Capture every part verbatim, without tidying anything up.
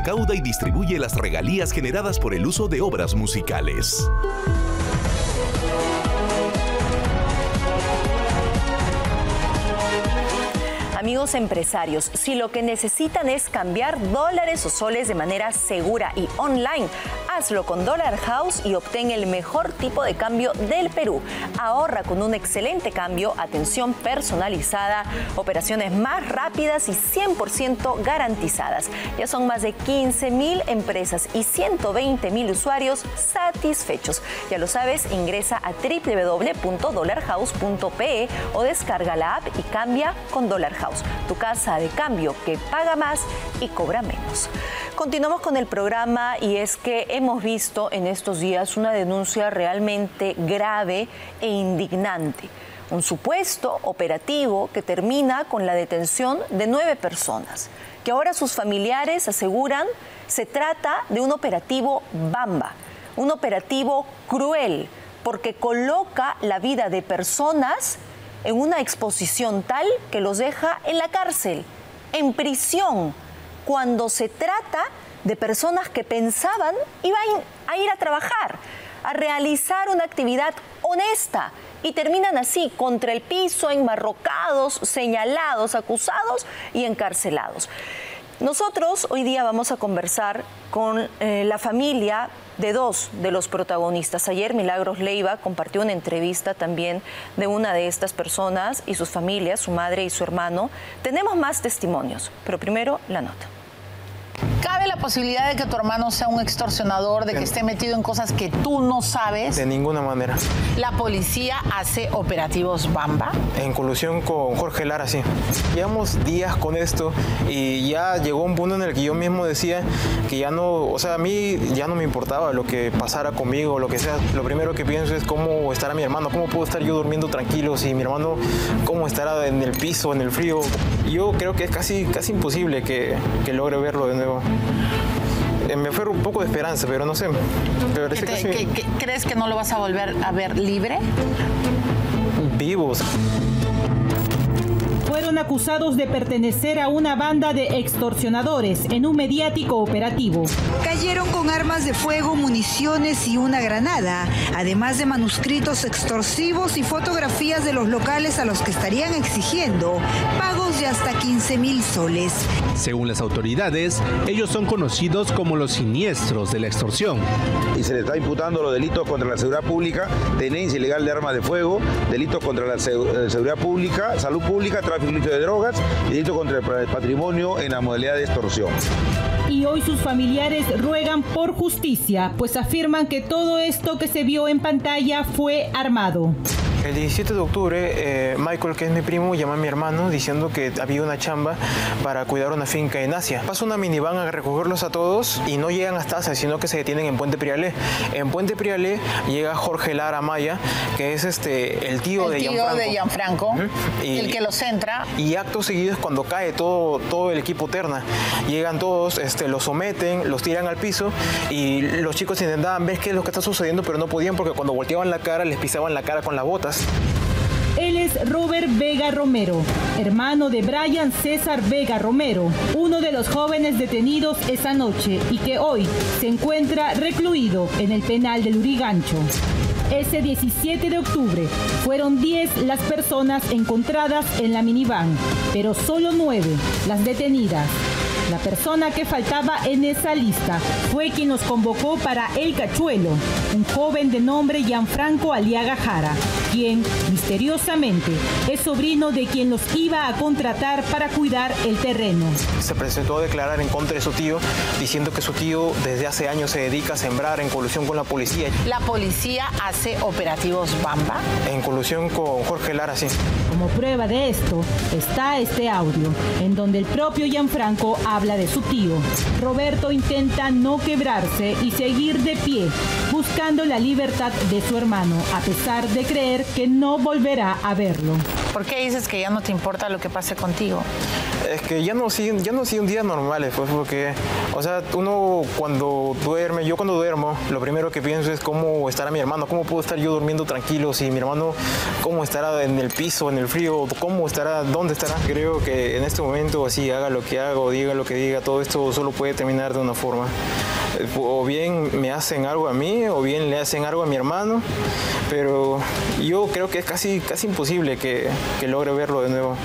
recauda y distribuye las regalías generadas por el uso de obras musicales. Amigos empresarios, si lo que necesitan es cambiar dólares o soles de manera segura y online, hazlo con Dollar House y obtén el mejor tipo de cambio del Perú. Ahorra con un excelente cambio, atención personalizada, operaciones más rápidas y cien por ciento garantizadas. Ya son más de quince mil empresas y ciento veinte mil usuarios satisfechos. Ya lo sabes, ingresa a w w w punto dollar house punto p e o descarga la app y cambia con Dollar House. Tu casa de cambio que paga más y cobra menos. Continuamos con el programa y es que hemos visto en estos días una denuncia realmente grave e indignante. Un supuesto operativo que termina con la detención de nueve personas, que ahora sus familiares aseguran se trata de un operativo Bamba, un operativo cruel, porque coloca la vida de personas en una exposición tal que los deja en la cárcel, en prisión, cuando se trata de personas que pensaban iban a ir a trabajar, a realizar una actividad honesta y terminan así, contra el piso, enmarrocados, señalados, acusados y encarcelados. Nosotros hoy día vamos a conversar con eh, la familia de dos de los protagonistas. Ayer Milagros Leiva compartió una entrevista también de una de estas personas y sus familias, su madre y su hermano. Tenemos más testimonios, pero primero la nota. ¿Cabe la posibilidad de que tu hermano sea un extorsionador, de que esté metido en cosas que tú no sabes? De ninguna manera. ¿La policía hace operativos Bamba? En colusión con Jorge Lara, sí. Llevamos días con esto y ya llegó un punto en el que yo mismo decía que ya no, o sea, a mí ya no me importaba lo que pasara conmigo, lo que sea. Lo primero que pienso es cómo estará mi hermano, cómo puedo estar yo durmiendo tranquilo si mi hermano, cómo estará en el piso, en el frío. Yo creo que es casi, casi imposible que, que logre verlo de nuevo. Me fue un poco de esperanza, pero no sé. Pero ¿Qué te, casi... ¿qué, qué, ¿Crees que no lo vas a volver a ver libre? Vivos. Fueron acusados de pertenecer a una banda de extorsionadores en un mediático operativo. Cayeron con armas de fuego, municiones y una granada, además de manuscritos extorsivos y fotografías de los locales a los que estarían exigiendo pagos de hasta quince mil soles. Según las autoridades, ellos son conocidos como los siniestros de la extorsión. Y se le está imputando los delitos contra la seguridad pública, tenencia ilegal de armas de fuego, delitos contra la seguridad pública, salud pública, tráfico de drogas y delito contra el patrimonio en la modalidad de extorsión. Y hoy sus familiares ruegan por justicia, pues afirman que todo esto que se vio en pantalla fue armado. El diecisiete de octubre, eh, Michael, que es mi primo, llama a mi hermano diciendo que había una chamba para cuidar una finca en Asia. Pasa una minivan a recogerlos a todos y no llegan hasta Asia, sino que se detienen en Puente Prialé. En Puente Prialé llega Jorge Lara Maya, que es este el tío, el de tío Gianfranco. de Gianfranco, uh-huh. y, el que los entra. Y acto seguido es cuando cae todo, todo el equipo Terna. Llegan todos, este, los someten, los tiran al piso y los chicos intentaban ver qué es lo que está sucediendo, pero no podían porque cuando volteaban la cara les pisaban la cara con las botas. Él es Robert Vega Romero, hermano de Brian César Vega Romero, uno de los jóvenes detenidos esa noche y que hoy se encuentra recluido en el penal de Lurigancho. Ese diecisiete de octubre fueron diez las personas encontradas en la minivan, pero solo nueve las detenidas. La persona que faltaba en esa lista fue quien nos convocó para El Cachuelo, un joven de nombre Gianfranco Aliaga Jara, quien misteriosamente es sobrino de quien los iba a contratar para cuidar el terreno. Se presentó a declarar en contra de su tío, diciendo que su tío desde hace años se dedica a sembrar en colusión con la policía. ¿La policía hace operativos Bamba? En colusión con Jorge Lara, sí. Como prueba de esto está este audio, en donde el propio Gianfranco habla de su tío. Roberto intenta no quebrarse y seguir de pie, buscando la libertad de su hermano, a pesar de creer que no volverá a verlo. ¿Por qué dices que ya no te importa lo que pase contigo? Es que ya no siguen, ya no siguen días normales, pues, porque, o sea, uno cuando duerme, yo cuando duermo, lo primero que pienso es cómo estará mi hermano, cómo puedo estar yo durmiendo tranquilo, si mi hermano, cómo estará en el piso, en el frío, cómo estará, dónde estará. Creo que en este momento, así, haga lo que haga o diga lo que diga, todo esto solo puede terminar de una forma. O bien me hacen algo a mí, o bien le hacen algo a mi hermano, pero yo creo que es casi, casi imposible que, que logre verlo de nuevo.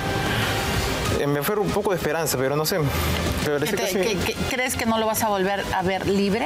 Me fue un poco de esperanza, pero no sé. Pero ¿Qué te, casi... ¿qué, qué, ¿Crees que no lo vas a volver a ver libre?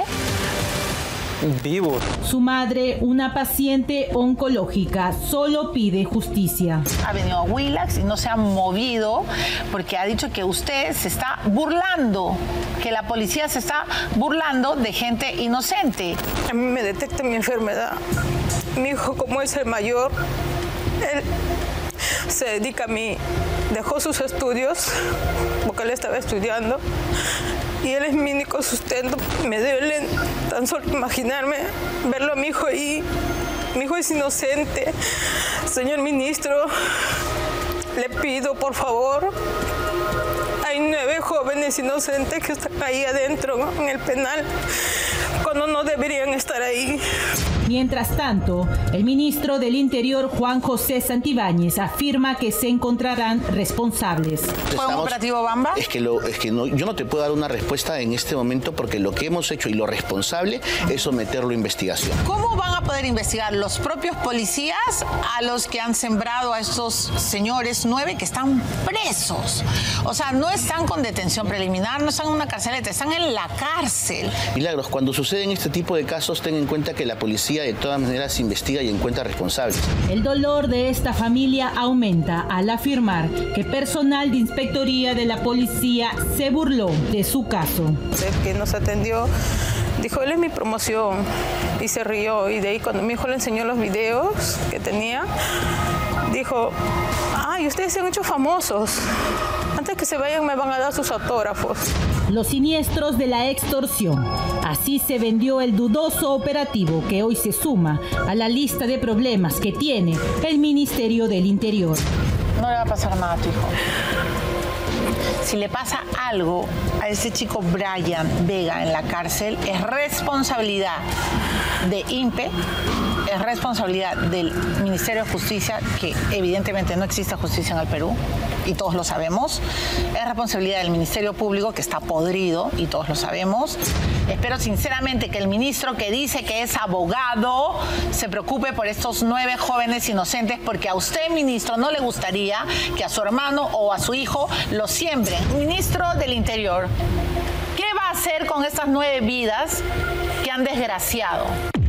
Vivo. Su madre, una paciente oncológica, solo pide justicia. Ha venido a Willax y no se ha movido porque ha dicho que usted se está burlando, que la policía se está burlando de gente inocente. A mí me detecta mi enfermedad. Mi hijo, como es el mayor, él se dedica a mí. Dejó sus estudios porque él estaba estudiando y él es mi único sustento. Me duele tan solo imaginarme verlo a mi hijo ahí. Mi hijo es inocente. Señor ministro, le pido por favor, hay nueve jóvenes inocentes que están ahí adentro, ¿no?, en el penal, cuando no deberían estar ahí. Mientras tanto, el ministro del Interior, Juan José Santibáñez, afirma que se encontrarán responsables. ¿Fue un operativo Bamba? Es que, lo, es que no, yo no te puedo dar una respuesta en este momento porque lo que hemos hecho y lo responsable es someterlo a investigación. ¿Cómo van a poder investigar los propios policías a los que han sembrado a estos señores nueve que están presos? O sea, no están con detención preliminar, no están en una carceleta, están en la cárcel. Milagros, cuando suceden este tipo de casos, ten en cuenta que la policía de todas maneras investiga y encuentra responsables. El dolor de esta familia aumenta al afirmar que personal de inspectoría de la policía se burló de su caso. El que nos atendió dijo, él es mi promoción, y se rió. Y de ahí cuando mi hijo le enseñó los videos que tenía, dijo, ay, ustedes se han hecho famosos. Antes que se vayan me van a dar sus autógrafos. Los siniestros de la extorsión. Así se vendió el dudoso operativo que hoy se suma a la lista de problemas que tiene el Ministerio del Interior. No le va a pasar nada a tu hijo. Si le pasa algo a ese chico Brian Vega en la cárcel, es responsabilidad de INPE, es responsabilidad del Ministerio de Justicia, que evidentemente no existe justicia en el Perú, y todos lo sabemos. Es responsabilidad del Ministerio Público, que está podrido, y todos lo sabemos. Espero sinceramente que el ministro, que dice que es abogado, se preocupe por estos nueve jóvenes inocentes, porque a usted, ministro, no le gustaría que a su hermano o a su hijo lo siembren. Ministro del Interior, ¿qué va a hacer con estas nueve vidas que han desgraciado?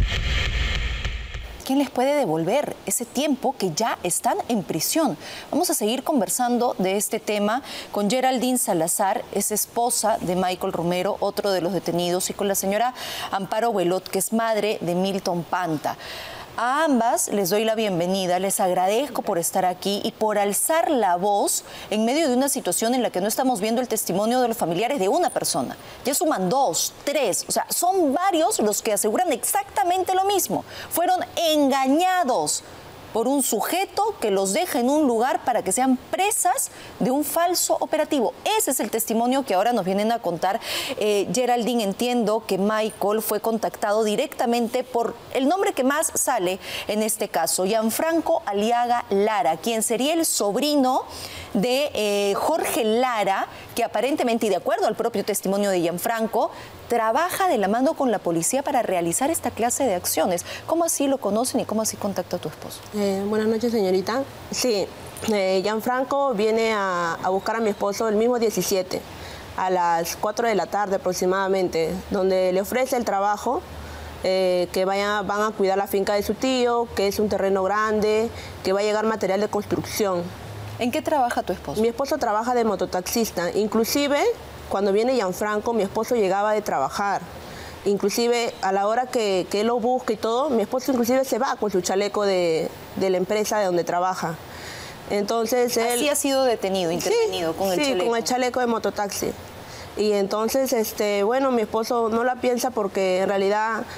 ¿Quién les puede devolver ese tiempo que ya están en prisión? Vamos a seguir conversando de este tema con Geraldine Salazar, es esposa de Michael Romero, otro de los detenidos, y con la señora Amparo Huelot, que es madre de Milton Panta. A ambas les doy la bienvenida, les agradezco por estar aquí y por alzar la voz en medio de una situación en la que no estamos viendo el testimonio de los familiares de una persona. Ya suman dos, tres, o sea, son varios los que aseguran exactamente lo mismo. Fueron engañados por un sujeto que los deja en un lugar para que sean presas de un falso operativo. Ese es el testimonio que ahora nos vienen a contar. Eh, Geraldine, entiendo que Michael fue contactado directamente por el nombre que más sale en este caso, Gianfranco Aliaga Lara, quien sería el sobrino de eh, Jorge Lara, que aparentemente, y de acuerdo al propio testimonio de Gianfranco, trabaja de la mano con la policía para realizar esta clase de acciones. ¿Cómo así lo conocen y cómo así contacta a tu esposo? Eh, buenas noches, señorita. Sí, eh, Gianfranco viene a, a buscar a mi esposo el mismo diecisiete, a las cuatro de la tarde aproximadamente, donde le ofrece el trabajo, eh, que vaya, van a cuidar la finca de su tío, que es un terreno grande, que va a llegar material de construcción. ¿En qué trabaja tu esposo? Mi esposo trabaja de mototaxista. Inclusive, cuando viene Gianfranco, mi esposo llegaba de trabajar. Inclusive, a la hora que, que él lo busca y todo, mi esposo inclusive se va con su chaleco de, de la empresa de donde trabaja. Entonces, él... ¿Así ha sido detenido, intervenido sí, con el sí, chaleco? Sí, con el chaleco de mototaxi. Y entonces, este, bueno, mi esposo no la piensa porque en realidad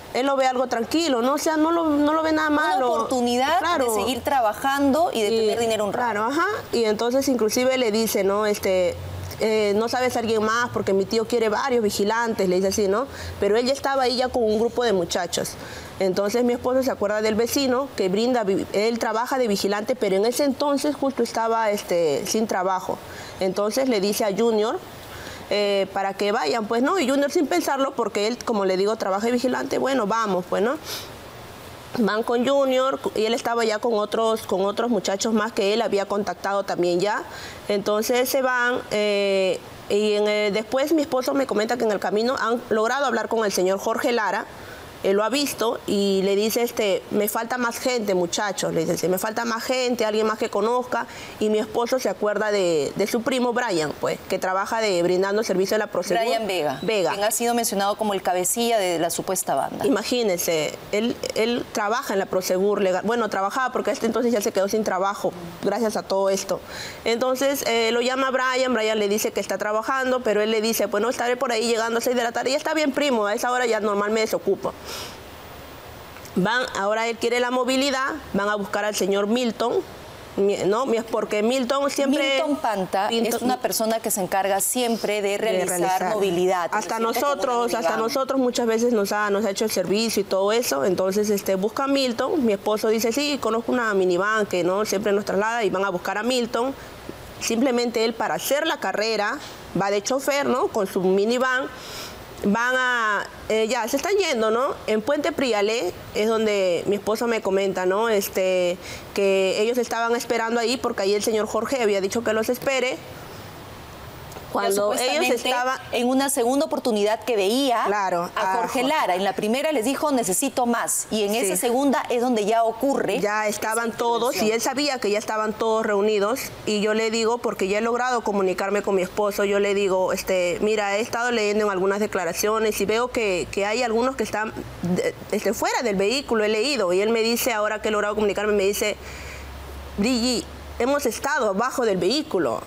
él lo ve algo tranquilo, ¿no? O sea, no lo, no lo ve nada malo. Una oportunidad claro. de seguir trabajando y de y, tener dinero honrado. Claro, ajá. Y entonces inclusive le dice, ¿no? Este, eh, no sabes a alguien más porque mi tío quiere varios vigilantes, le dice así, ¿no? Pero él ya estaba ahí ya con un grupo de muchachos. Entonces mi esposo se acuerda del vecino que brinda, él trabaja de vigilante, pero en ese entonces justo estaba este, sin trabajo. Entonces le dice a Junior, Eh, para que vayan, pues, ¿no? Y Junior sin pensarlo, porque él, como le digo, trabaja de vigilante, bueno, vamos, pues, ¿no? Van con Junior y él estaba ya con otros, con otros muchachos más que él había contactado también ya. Entonces se van eh, y en el, después mi esposo me comenta que en el camino han logrado hablar con el señor Jorge Lara. Él lo ha visto y le dice, este, me falta más gente, muchachos, le dice, me falta más gente, alguien más que conozca. Y mi esposo se acuerda de, de su primo Brian, pues, que trabaja de brindando servicio a la Prosegur. Brian Vega, Vega, quien ha sido mencionado como el cabecilla de la supuesta banda. Imagínense, él, él trabaja en la Prosegur legal, bueno, trabajaba porque este entonces ya se quedó sin trabajo, gracias a todo esto. Entonces eh, lo llama Brian, Brian le dice que está trabajando, pero él le dice, bueno, estaré por ahí llegando a seis de la tarde, ya está bien, primo, a esa hora ya normal me desocupo. Van, ahora él quiere la movilidad, van a buscar al señor Milton, ¿no? Porque Milton siempre... Milton Panta Milton, es una persona que se encarga siempre de realizar, de realizar. movilidad. Hasta nosotros, hasta nosotros muchas veces nos ha, nos ha hecho el servicio y todo eso, entonces este, busca a Milton, mi esposo dice, sí, conozco una minivan que no siempre nos traslada y van a buscar a Milton. Simplemente él para hacer la carrera va de chofer, ¿no? Con su minivan. Van a, eh, ya, se están yendo, ¿no? En Puente Prialé es donde mi esposo me comenta, ¿no? Este, que ellos estaban esperando ahí porque ahí el señor Jorge había dicho que los espere. Cuando ellos estaban en una segunda oportunidad que veía claro, a Jorge Lara. En la primera les dijo necesito más y en sí. esa segunda es donde ya ocurre. Ya estaban todos y él sabía que ya estaban todos reunidos y yo le digo, porque ya he logrado comunicarme con mi esposo, yo le digo, este, mira, he estado leyendo en algunas declaraciones y veo que, que hay algunos que están de, este, fuera del vehículo, he leído y él me dice, ahora que he logrado comunicarme, me dice, Brigi, hemos estado abajo del vehículo.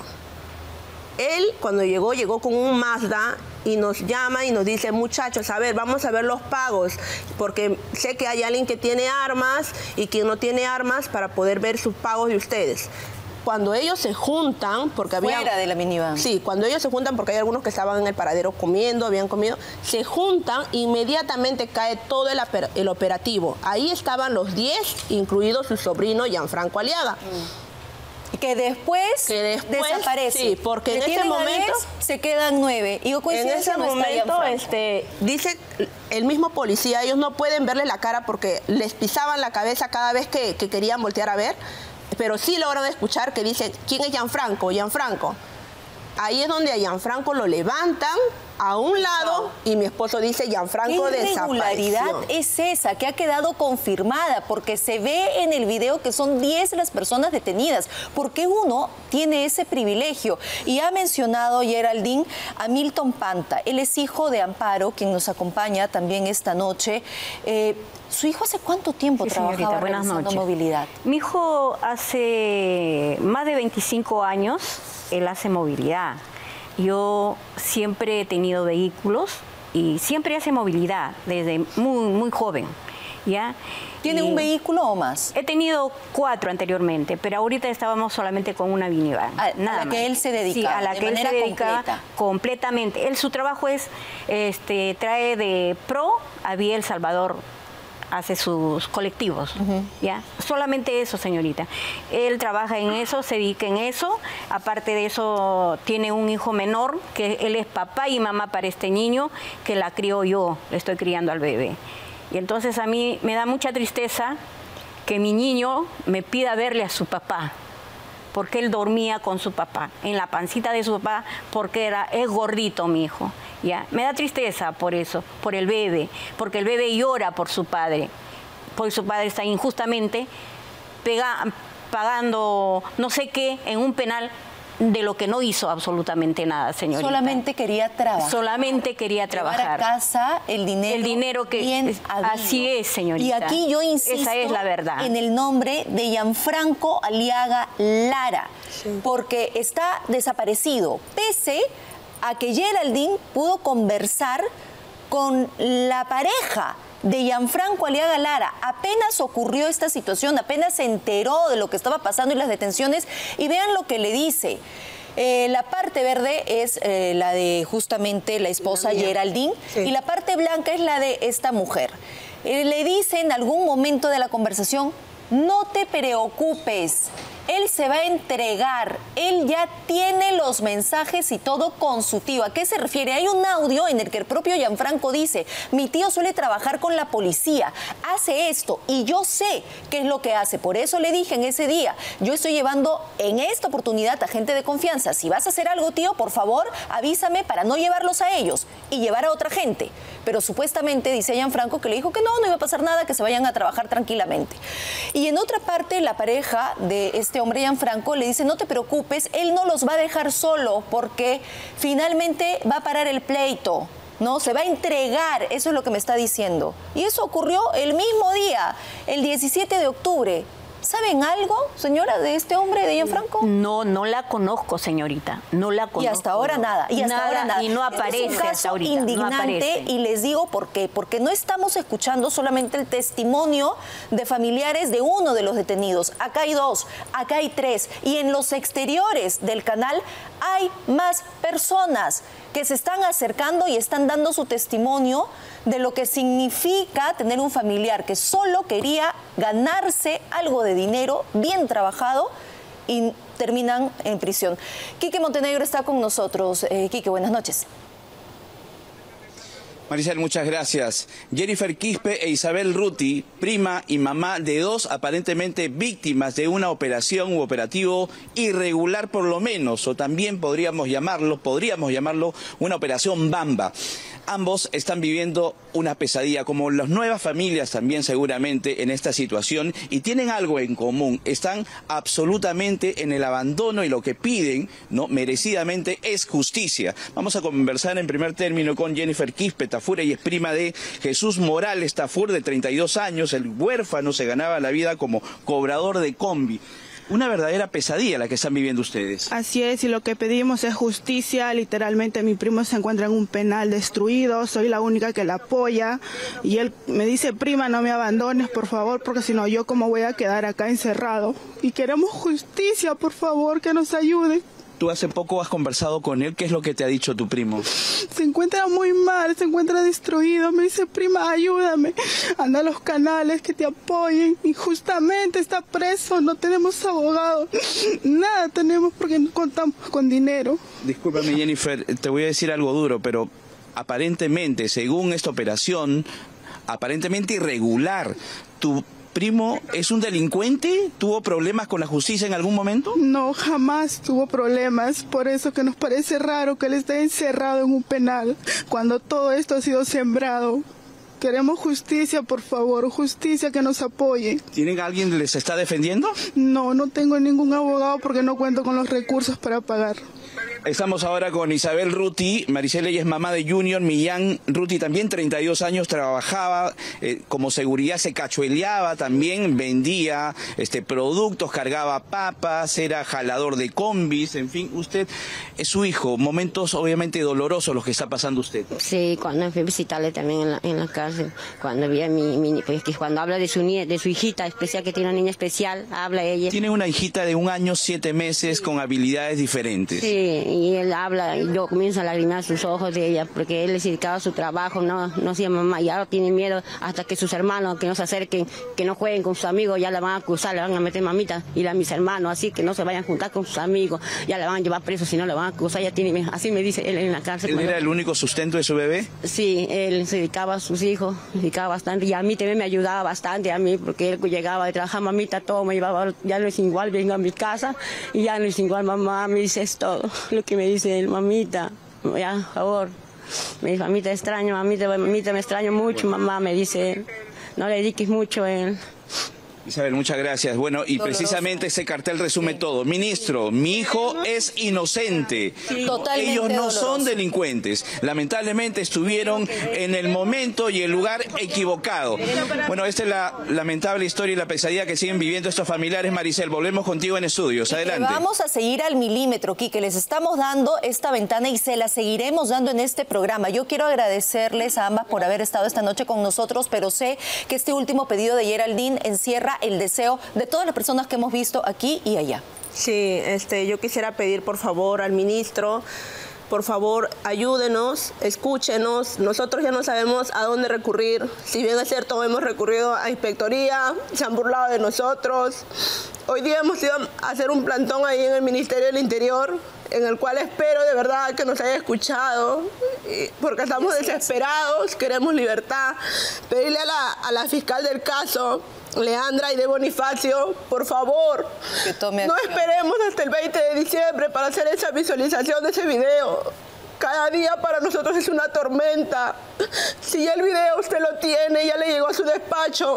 Él, cuando llegó, llegó con un Mazda y nos llama y nos dice, muchachos, a ver, vamos a ver los pagos, porque sé que hay alguien que tiene armas y quien no tiene armas para poder ver sus pagos de ustedes. Cuando ellos se juntan, porque había... Fuera de la minivan. Sí, cuando ellos se juntan, porque hay algunos que estaban en el paradero comiendo, habían comido, se juntan, inmediatamente cae todo el, el operativo. Ahí estaban los diez, incluido su sobrino Gianfranco Aliaga. Mm. Que después, que después desaparece. Sí, porque en ese momento diez, se quedan nueve. Y en ese no momento, este, dice el mismo policía, ellos no pueden verle la cara porque les pisaban la cabeza cada vez que, que querían voltear a ver, pero sí logran escuchar que dice, ¿quién es Gianfranco? Gianfranco. Ahí es donde a Gianfranco lo levantan a un lado y mi esposo dice Gianfranco desapareció. ¿Qué irregularidad es esa que ha quedado confirmada? Porque se ve en el video que son diez las personas detenidas. ¿Por qué uno tiene ese privilegio? Y ha mencionado Geraldine a Milton Panta. Él es hijo de Amparo, quien nos acompaña también esta noche. Eh, ¿Su hijo hace cuánto tiempo sí, trabajaba señorita, buenas realizando noches. movilidad? Mi hijo hace más de veinticinco años, él hace movilidad. Yo siempre he tenido vehículos y siempre hace movilidad desde muy, muy joven. ¿Ya? ¿Tiene y un vehículo o más? He tenido cuatro anteriormente, pero ahorita estábamos solamente con una minivan. A, nada a la más. que él se dedica. Sí, a la de que él se dedica completa. completamente. Él, su trabajo es, este, trae de Pro a Vía El Salvador, hace sus colectivos, uh-huh. ¿ya? Solamente eso, señorita. Él trabaja en eso, se dedica en eso. Aparte de eso, tiene un hijo menor, que él es papá y mamá para este niño, que la crió yo, le estoy criando al bebé. Y entonces a mí me da mucha tristeza que mi niño me pida verle a su papá, porque él dormía con su papá, en la pancita de su papá, porque era, es gordito mi hijo. ¿Ya? Me da tristeza por eso, por el bebé, porque el bebé llora por su padre, porque su padre está injustamente pega, pagando no sé qué en un penal de lo que no hizo absolutamente nada, señorita. Solamente quería trabajar. Solamente quería trabajar. Llevar a casa el dinero. El dinero que bien así es, señorita. Y aquí yo insisto. Esa es la verdad. En el nombre de Gianfranco Aliaga Lara, sí. porque está desaparecido, pese a que Geraldine pudo conversar con la pareja de Gianfranco Aliaga Lara. Apenas ocurrió esta situación, apenas se enteró de lo que estaba pasando y las detenciones, y vean lo que le dice. Eh, la parte verde es eh, la de justamente la esposa Geraldine, sí. Y la parte blanca es la de esta mujer. Eh, le dice en algún momento de la conversación: no te preocupes, él se va a entregar, él ya tiene los mensajes y todo con su tío. ¿A qué se refiere? Hay un audio en el que el propio Gianfranco dice: mi tío suele trabajar con la policía, hace esto y yo sé qué es lo que hace. Por eso le dije en ese día, yo estoy llevando en esta oportunidad a gente de confianza. Si vas a hacer algo, tío, por favor, avísame para no llevarlos a ellos y llevar a otra gente. Pero supuestamente dice Gianfranco que le dijo que no, no iba a pasar nada, que se vayan a trabajar tranquilamente. Y en otra parte, la pareja de este hombre Gianfranco le dice: no te preocupes, él no los va a dejar solo porque finalmente va a parar el pleito, ¿no? Se va a entregar, eso es lo que me está diciendo. Y eso ocurrió el mismo día, el diecisiete de octubre. ¿Saben algo, señora, de este hombre, de Gianfranco? No, no la conozco, señorita. No la conozco. Y hasta ahora no. nada. Y hasta nada, ahora nada. Y no aparece es un caso hasta ahorita. indignante, no aparece. Y les digo por qué. Porque no estamos escuchando solamente el testimonio de familiares de uno de los detenidos. Acá hay dos, acá hay tres. Y en los exteriores del canal hay más personas que se están acercando y están dando su testimonio de lo que significa tener un familiar que solo quería ganarse algo de dinero bien trabajado y terminan en prisión. Quique Montenegro está con nosotros. Eh, Quique, buenas noches. Maricel, muchas gracias. Jennifer Quispe e Isabel Ruti, prima y mamá de dos aparentemente víctimas de una operación u operativo irregular por lo menos, o también podríamos llamarlo, podríamos llamarlo una operación Bamba. Ambos están viviendo una pesadilla, como las nuevas familias también seguramente en esta situación, y tienen algo en común: están absolutamente en el abandono y lo que piden, ¿no?, merecidamente, es justicia. Vamos a conversar en primer término con Jennifer Quispe Tafur, y es prima de Jesús Morales Tafur, de treinta y dos años, el huérfano, se ganaba la vida como cobrador de combi. Una verdadera pesadilla la que están viviendo ustedes. Así es, y lo que pedimos es justicia. Literalmente mi primo se encuentra en un penal destruido, soy la única que la apoya, y él me dice: prima, no me abandones, por favor, porque si no, yo cómo voy a quedar acá encerrado. Y queremos justicia, por favor, que nos ayude. Tú hace poco has conversado con él, ¿qué es lo que te ha dicho tu primo? Se encuentra muy mal, se encuentra destruido, me dice: prima, ayúdame, anda a los canales que te apoyen. Y justamente está preso, no tenemos abogado, nada tenemos porque no contamos con dinero. Discúlpame, Jennifer, te voy a decir algo duro, pero aparentemente, según esta operación, aparentemente irregular, tu primo es un delincuente. ¿Tuvo problemas con la justicia en algún momento? No, jamás tuvo problemas. Por eso que nos parece raro que él esté encerrado en un penal cuando todo esto ha sido sembrado. Queremos justicia, por favor, justicia, que nos apoye. ¿Tienen alguien que les está defendiendo? No, no tengo ningún abogado porque no cuento con los recursos para pagar. Estamos ahora con Isabel Ruti. Maricel, ella es mamá de Junior Millán Ruti, también treinta y dos años, trabajaba eh, como seguridad, se cachueleaba también, vendía este, productos, cargaba papas, era jalador de combis, en fin. Usted es su hijo, momentos obviamente dolorosos los que está pasando usted. Sí, cuando fui a visitarle también en la, en la cárcel, cuando vi a mi, mi pues, que cuando habla de su nie, de su hijita especial, que tiene una niña especial, habla ella. Tiene una hijita de un año, siete meses, con habilidades diferentes. Sí. Y él habla, y yo comienzo a lagrimar sus ojos de ella, porque él les dedicaba a su trabajo, no, no hacía mamá, y ahora tiene miedo hasta que sus hermanos, que no se acerquen, que no jueguen con sus amigos, ya la van a acusar, le van a meter mamita, y a mis hermanos, así que no se vayan a juntar con sus amigos, ya la van a llevar preso, si no la van a acusar, ya tiene, así me dice él en la cárcel. ¿Él era el único sustento de su bebé? Sí, él se dedicaba a sus hijos, se dedicaba bastante, y a mí también me ayudaba bastante, a mí, porque él llegaba de trabajar, mamita, todo me llevaba, ya no es igual, vengo a mi casa, y ya no es igual, mamá, me dices todo, lo que me dice él, mamita, ya, por favor, me dice: mamita, extraño, mamita, mamita, me extraño mucho, mamá, me dice él, no le dediques mucho a él. Isabel, muchas gracias. Bueno, y Doloroso. precisamente ese cartel resume sí. todo. Ministro, mi hijo es inocente. Sí. Totalmente Ellos no doloroso. son delincuentes. Lamentablemente estuvieron en el momento y el lugar equivocado. Bueno, esta es la lamentable historia y la pesadilla que siguen viviendo estos familiares. Maricel, volvemos contigo en estudios. Adelante. Vamos a seguir al milímetro, Quique. Les estamos dando esta ventana y se la seguiremos dando en este programa. Yo quiero agradecerles a ambas por haber estado esta noche con nosotros, pero sé que este último pedido de Geraldine encierra el deseo de todas las personas que hemos visto aquí y allá. Sí, este, yo quisiera pedir por favor al ministro, por favor ayúdenos, escúchenos. Nosotros ya no sabemos a dónde recurrir. Si bien es cierto, hemos recurrido a inspectoría, se han burlado de nosotros. Hoy día hemos ido a hacer un plantón ahí en el Ministerio del Interior, en el cual espero de verdad que nos haya escuchado, porque estamos desesperados, queremos libertad. Pedirle a la, a la fiscal del caso, Leandra y de Bonifacio, por favor, que tome no esperemos hasta el veinte de diciembre para hacer esa visualización de ese video. Cada día para nosotros es una tormenta. Si ya el video usted lo tiene, ya le llegó a su despacho,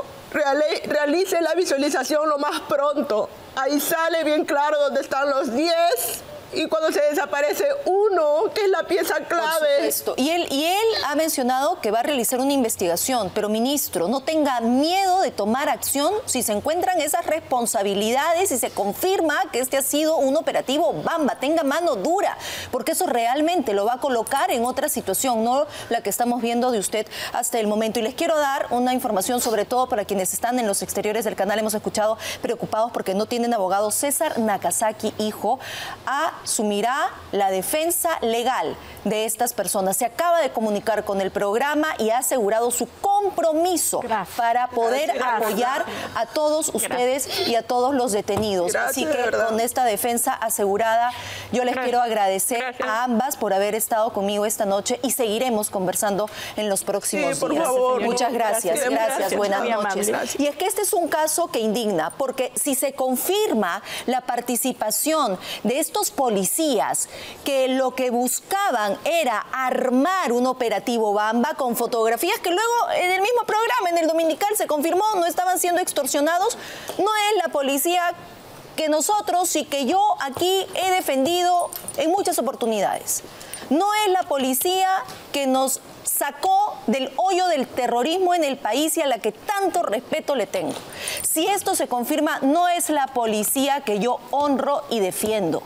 realice la visualización lo más pronto. Ahí sale bien claro dónde están los diez. Y cuando se desaparece uno, que es la pieza clave. Y él, y él ha mencionado que va a realizar una investigación, pero ministro, no tenga miedo de tomar acción si se encuentran esas responsabilidades y se confirma que este ha sido un operativo Bamba. Tenga mano dura, porque eso realmente lo va a colocar en otra situación, no la que estamos viendo de usted hasta el momento. Y les quiero dar una información, sobre todo para quienes están en los exteriores del canal. Hemos escuchado preocupados porque no tienen abogado. César Nakazaki, hijo, a asumirá la defensa legal de estas personas. Se acaba de comunicar con el programa y ha asegurado su compromiso gracias. para poder gracias. apoyar a todos ustedes gracias. y a todos los detenidos. Gracias, Así que con esta defensa asegurada, yo les gracias. quiero agradecer gracias. a ambas por haber estado conmigo esta noche y seguiremos conversando en los próximos sí, días. Favor, Muchas gracias, gracias, gracias, gracias. buenas Muy noches. Gracias. Y es que este es un caso que indigna, porque si se confirma la participación de estos policías que lo que buscaban era armar un operativo Bamba con fotografías que luego en el mismo programa, en el Dominical, se confirmó no estaban siendo extorsionados, no es la policía que nosotros y que yo aquí he defendido en muchas oportunidades. No es la policía que nos sacó del hoyo del terrorismo en el país y a la que tanto respeto le tengo. Si esto se confirma, no es la policía que yo honro y defiendo.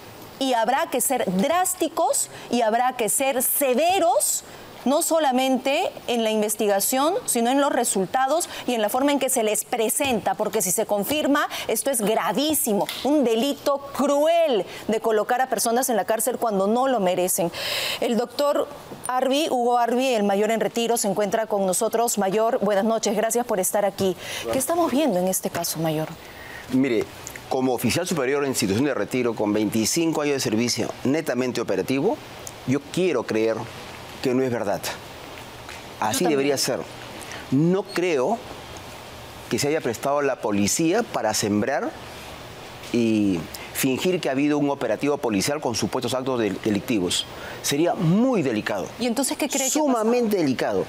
Y habrá que ser drásticos y habrá que ser severos, no solamente en la investigación, sino en los resultados y en la forma en que se les presenta, porque si se confirma, esto es gravísimo, un delito cruel de colocar a personas en la cárcel cuando no lo merecen. El doctor Arbi, Hugo Arbi, el mayor en retiro, se encuentra con nosotros. Mayor, buenas noches, gracias por estar aquí. ¿Qué estamos viendo en este caso, mayor? Mire, como oficial superior en institución de retiro con veinticinco años de servicio netamente operativo, yo quiero creer que no es verdad. Así debería ser. No creo que se haya prestado la policía para sembrar y fingir que ha habido un operativo policial con supuestos actos delictivos. Sería muy delicado. ¿Y entonces qué cree que Sumamente delicado.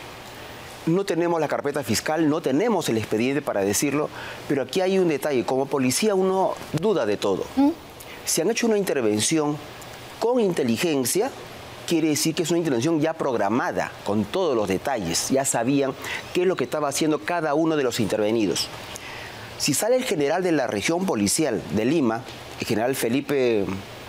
No tenemos la carpeta fiscal, no tenemos el expediente para decirlo, pero aquí hay un detalle. Como policía uno duda de todo. ¿Mm? Si han hecho una intervención con inteligencia, quiere decir que es una intervención ya programada, con todos los detalles. Ya sabían qué es lo que estaba haciendo cada uno de los intervenidos. Si sale el general de la región policial de Lima, el general Felipe,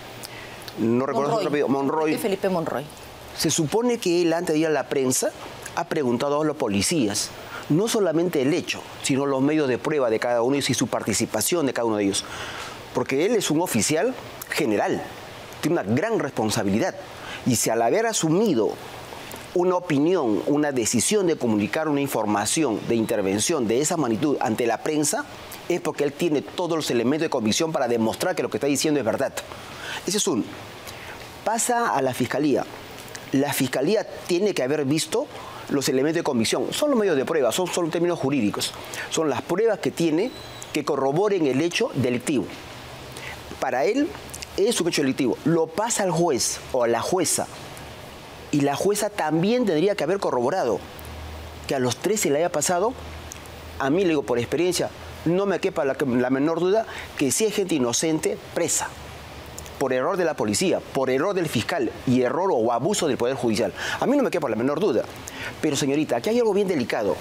no recuerdo su apellido, Monroy. Felipe Monroy. Se supone que él, antes de ir a la prensa, ha preguntado a los policías, no solamente el hecho, sino los medios de prueba de cada uno de ellos y su participación de cada uno de ellos. Porque él es un oficial general, tiene una gran responsabilidad. Y si al haber asumido una opinión, una decisión de comunicar una información de intervención de esa magnitud ante la prensa, es porque él tiene todos los elementos de convicción para demostrar que lo que está diciendo es verdad. Ese es uno. Pasa a la fiscalía. La fiscalía tiene que haber visto los elementos de convicción. Son los medios de prueba, son solo términos jurídicos. Son las pruebas que tiene que corroboren el hecho delictivo. Para él es un hecho delictivo. Lo pasa al juez o a la jueza. Y la jueza también tendría que haber corroborado que a los tres se le haya pasado. A mí, le digo por experiencia, no me quepa la, la menor duda que si hay gente inocente presa por error de la policía, por error del fiscal y error o abuso del Poder Judicial. A mí no me quepa la menor duda. Pero, señorita, aquí hay algo bien delicado.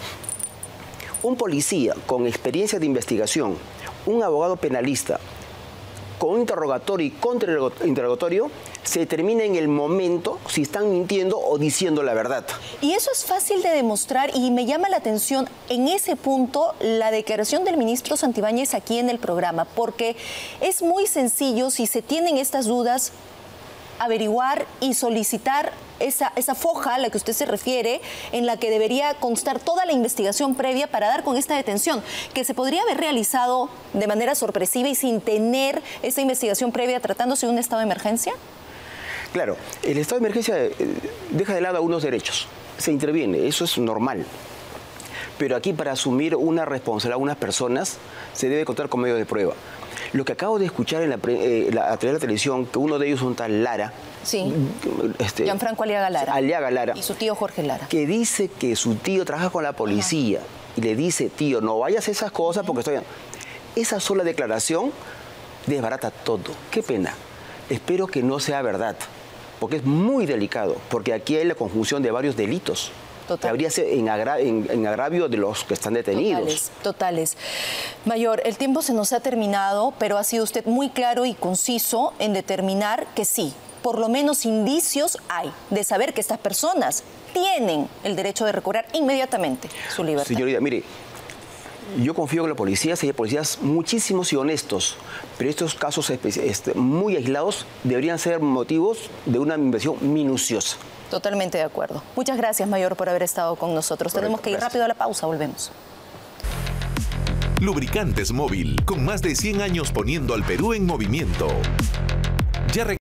Un policía con experiencia de investigación, un abogado penalista, con un interrogatorio y contrainterrogatorio, se determina en el momento si están mintiendo o diciendo la verdad. Y eso es fácil de demostrar y me llama la atención en ese punto la declaración del ministro Santibáñez aquí en el programa, porque es muy sencillo, si se tienen estas dudas, averiguar y solicitar esa, esa foja a la que usted se refiere, en la que debería constar toda la investigación previa para dar con esta detención, que se podría haber realizado de manera sorpresiva y sin tener esa investigación previa tratándose de un estado de emergencia. Claro, el estado de emergencia deja de lado algunos derechos, se interviene, eso es normal. Pero aquí, para asumir una responsabilidad a unas personas, se debe contar con medios de prueba. Lo que acabo de escuchar en la, eh, la, a través de la televisión, que uno de ellos es un tal Lara. Sí, este, Gianfranco Aliaga Lara. Aliaga Lara. Y su tío Jorge Lara. Que dice que su tío trabaja con la policía. Ajá. Y le dice, tío, no vayas a esas cosas porque estoy... Esa sola declaración desbarata todo. Qué pena. Espero que no sea verdad, porque es muy delicado, porque aquí hay la conjunción de varios delitos. Total. Habría sido en, agra en, en agravio de los que están detenidos. Totales, totales. Mayor, el tiempo se nos ha terminado, pero ha sido usted muy claro y conciso en determinar que sí, por lo menos indicios hay de saber que estas personas tienen el derecho de recobrar inmediatamente su libertad. Señorita, mire, yo confío en la policía, hay policías muchísimos y honestos, pero estos casos este, muy aislados deberían ser motivos de una investigación minuciosa. Totalmente de acuerdo. Muchas gracias, Mayor, por haber estado con nosotros. Correcto, tenemos que ir gracias. rápido a la pausa, volvemos. Lubricantes Móvil, con más de cien años poniendo al Perú en movimiento. Ya